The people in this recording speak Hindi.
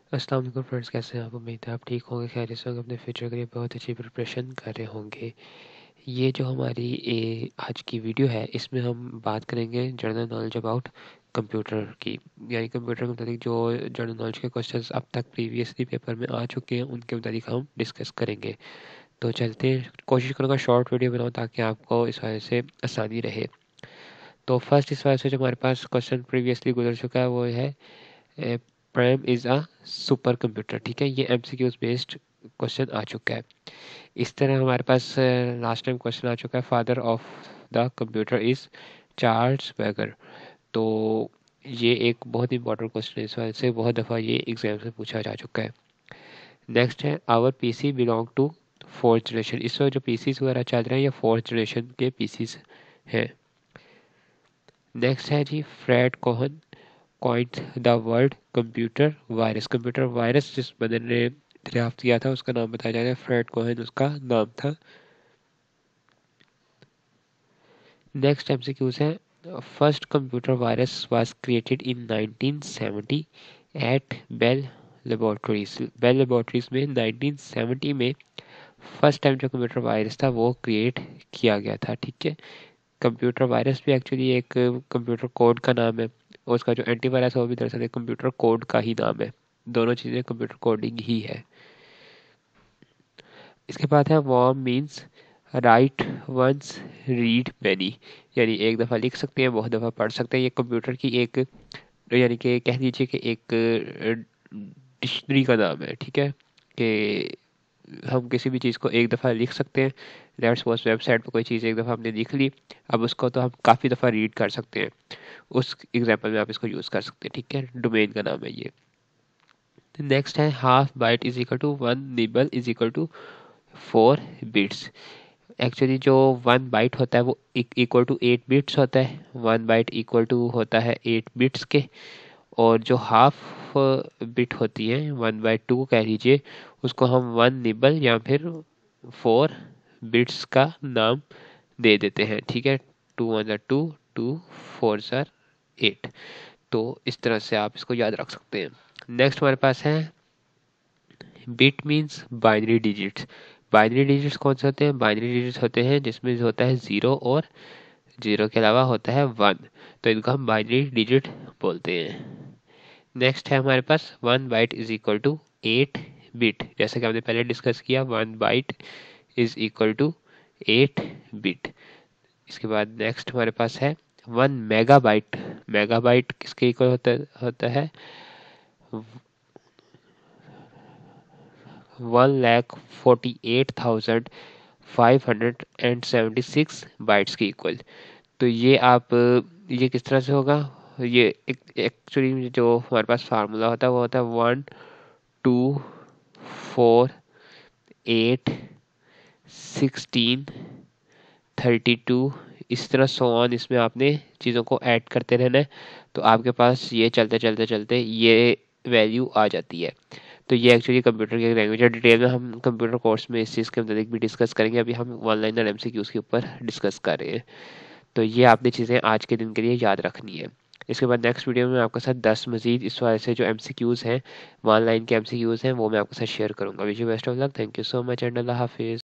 अस्सलाम वालेकुम फ्रेंड्स, कैसे हैं आप? उम्मीद है आप ठीक होंगे, खैरियत से होंगे, अपने फ्यूचर के लिए बहुत अच्छी प्रिपरेशन कर रहे होंगे। ये जो हमारी आज की वीडियो है, इसमें हम बात करेंगे जनरल नॉलेज अबाउट कंप्यूटर की, यानी कंप्यूटर के मुताबिक जो जनरल नॉलेज के क्वेश्चंस अब तक प्रीवियसली पेपर में आ चुके हैं उनके मुताबिक हम डिस्कस करेंगे। तो चलते हैं, कोशिश करूँगा शॉर्ट वीडियो बनाऊँ ताकि आपको इस वजह से आसानी रहे। तो फर्स्ट इस वजह से जो हमारे पास क्वेश्चन प्रीवियसली गुजर चुका है वो है prime is a super computer. ठीक है, ये एमसीक्यूज बेस्ड क्वेश्चन आ चुका है। इस तरह हमारे पास लास्ट टाइम क्वेश्चन आ चुका है, father of the computer is Charles बैगर। तो ये एक बहुत इंपॉर्टेंट क्वेश्चन है, इस वजह से बहुत दफ़ा ये एग्जाम से पूछा जा चुका है। नेक्स्ट है our PC belong to fourth generation. इस वक्त जो पीसीज वगैरह चल रहे हैं ये फोर्थ जनरेशन के पीसीज हैं। नेक्स्ट है जी Fred Cohen coined the word computer virus. Computer virus जिस बंदे ने दरियाफ्त किया था उसका नाम बताया जा रहा है, फ्रेड कोहेन उसका नाम था। नेक्स्ट एमसीक्यूज है first computer virus was created in 1970 at Bell Laboratories. Bell Laboratories में 1970 में फर्स्ट टाइम जो कंप्यूटर वायरस था वो क्रिएट किया गया था। ठीक है, कंप्यूटर वायरस भी एक्चुअली एक कंप्यूटर कोड का नाम है और उसका जो एंटीवायरस है वो भी दरअसल एक कंप्यूटर कोड का ही नाम है। दोनों चीज़ें कंप्यूटर कोडिंग ही है। इसके बाद है worm means write once read many, यानी एक दफ़ा लिख सकते हैं, बहुत दफ़ा पढ़ सकते हैं। ये कंप्यूटर की एक, यानी कि कह दीजिए कि एक डिक्शनरी का नाम है। ठीक है, कि हम किसी भी चीज़ को एक दफ़ा लिख सकते हैं। लेट्स सपोज वेबसाइट पर कोई चीज़ एक दफ़ा हमने लिख ली, अब उसको तो हम काफ़ी दफ़ा रीड कर सकते हैं। उस एग्जाम्पल में आप इसको यूज़ कर सकते हैं। ठीक है, डोमेन का नाम है ये। नेक्स्ट है half byte is equal to one nibble is equal to 4 bits. Actually जो 1 बाइट होता है वो इक्वल टू 8 बिट्स होता है। 1 बाइट इक्वल टू होता है 8 बिट्स के, और जो हाफ बिट होती है 1/2 कह लीजिए, उसको हम 1 निबल या फिर 4 बिट्स का नाम दे देते हैं। ठीक है, 2 1 2, 2 4 8। तो इस तरह से आप इसको याद रख सकते हैं। नेक्स्ट हमारे पास है bit means binary digits. Binary digits कौन से होते हैं? बाइनरी डिजिट्स होते हैं जिसमें होता है 0 और 0 के अलावा होता है 1, तो इनको हम बाइनरी डिजिट बोलते हैं। नेक्स्ट है हमारे पास 1 byte is equal to 8 bit. जैसे कि हमने पहले डिस्कस किया, 1 byte is equal to 8 bit. इसके बाद नेक्स्ट हमारे पास है 1 मेगाबाइट। मेगाबाइट किसके इक्वल होता है? 1,48,576 बाइट्स के इक्वल। तो ये आप, ये किस तरह से होगा? ये एक्चुअली जो हमारे पास फार्मूला होता है वो होता है 1 2 4 8 16 32। इस तरह सो ऑन, इसमें आपने चीज़ों को ऐड करते रहना है, तो आपके पास ये चलते चलते चलते ये वैल्यू आ जाती है। तो ये एक्चुअली कंप्यूटर की एक लैंग्वेज है। डिटेल में हम कंप्यूटर कोर्स में इस चीज़ के मुताबिक भी डिस्कस करेंगे, अभी हम ऑनलाइन और एमसीक्यूज़ के ऊपर डिस्कस कर रहे हैं। तो ये आपने चीज़ें आज के दिन के लिए याद रखनी है। इसके बाद नेक्स्ट वीडियो में आपके साथ 10 मजीद इस वाले से जो एमसीक्यूज़ हैं, ऑनलाइन के एमसीक्यूज़ हैं, वो मैं आपके साथ शेयर करूँगा। Wish you best of luck, thank you so much and अल्लाह हाफिज़।